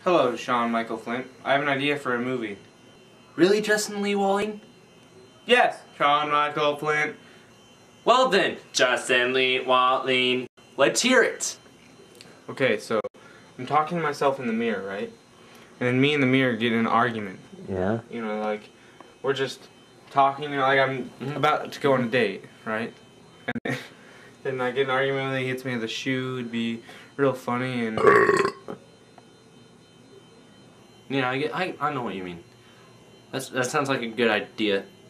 Hello, Sean Michael Flint. I have an idea for a movie. Really, Justin Lee Walling? Yes, Sean Michael Flint. Well then, Justin Lee Walling, let's hear it. Okay, so I'm talking to myself in the mirror, right? And then me and the mirror get in an argument. Yeah. You know, like, we're just talking, you know, like I'm about to go on a date, right? And then I get in an argument and he hits me with a shoe. It'd be real funny and... Yeah, I know what you mean. That sounds like a good idea.